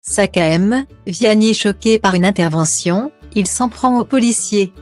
SACAM, Vianney choqué par une intervention, il s'en prend aux policiers.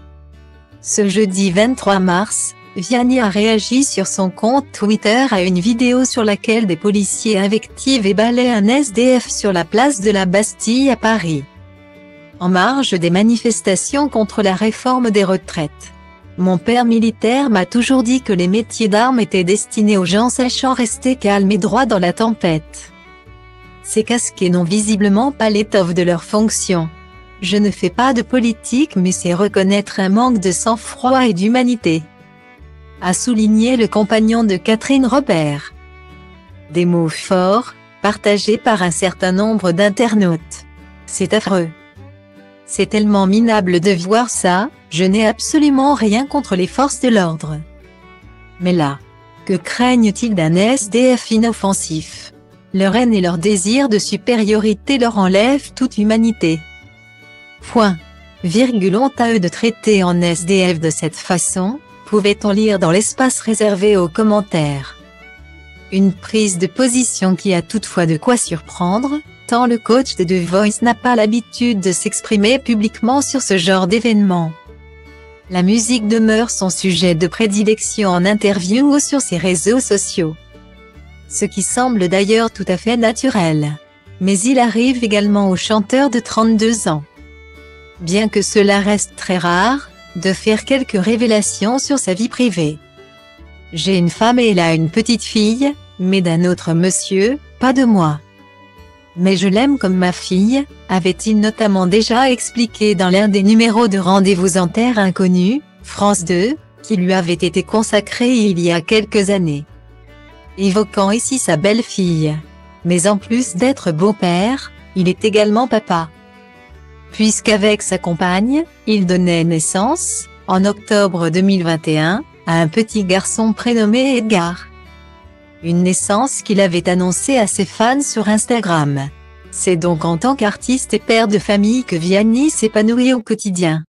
Ce jeudi 23 mars, Vianney a réagi sur son compte Twitter à une vidéo sur laquelle des policiers invectivent et balaient un SDF sur la place de la Bastille à Paris. En marge des manifestations contre la réforme des retraites. Mon père militaire m'a toujours dit que les métiers d'armes étaient destinés aux gens sachant rester calmes et droits dans la tempête. Ces casquets n'ont visiblement pas l'étoffe de leur fonction. Je ne fais pas de politique mais c'est reconnaître un manque de sang-froid et d'humanité, a souligné le compagnon de Catherine Robert. Des mots forts, partagés par un certain nombre d'internautes. C'est affreux. C'est tellement minable de voir ça, je n'ai absolument rien contre les forces de l'ordre. Mais là, que craignent-ils d'un SDF inoffensif? Leur haine et leur désir de supériorité leur enlèvent toute humanité. Point. Honte à eux de traiter en SDF de cette façon, pouvait-on lire dans l'espace réservé aux commentaires. Une prise de position qui a toutefois de quoi surprendre, tant le coach de The Voice n'a pas l'habitude de s'exprimer publiquement sur ce genre d'événement. La musique demeure son sujet de prédilection en interview ou sur ses réseaux sociaux. Ce qui semble d'ailleurs tout à fait naturel. Mais il arrive également au chanteur de 32 ans. Bien que cela reste très rare, de faire quelques révélations sur sa vie privée. J'ai une femme et elle a une petite fille, mais d'un autre monsieur, pas de moi. Mais je l'aime comme ma fille, avait-il notamment déjà expliqué dans l'un des numéros de Rendez-vous en Terre Inconnue, France 2, qui lui avait été consacré il y a quelques années. Évoquant ici sa belle-fille. Mais en plus d'être beau-père, il est également papa. Puisqu'avec sa compagne, il donnait naissance, en octobre 2021, à un petit garçon prénommé Edgar. Une naissance qu'il avait annoncée à ses fans sur Instagram. C'est donc en tant qu'artiste et père de famille que Vianney s'épanouit au quotidien.